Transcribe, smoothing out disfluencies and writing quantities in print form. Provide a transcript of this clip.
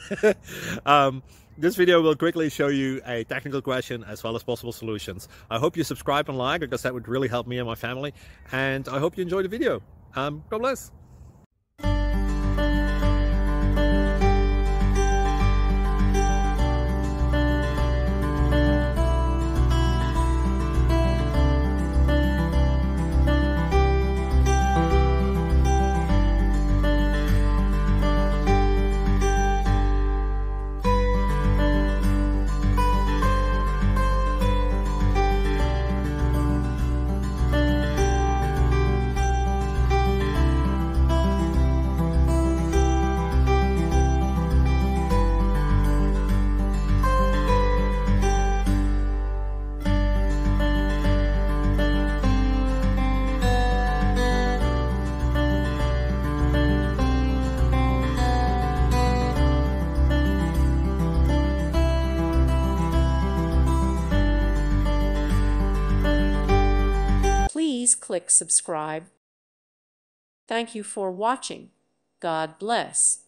This video will quickly show you a technical question as well as possible solutions. I hope you subscribe and like, because that would really help me and my family. And I hope you enjoy the video. God bless. Please click subscribe. Thank you for watching. God bless.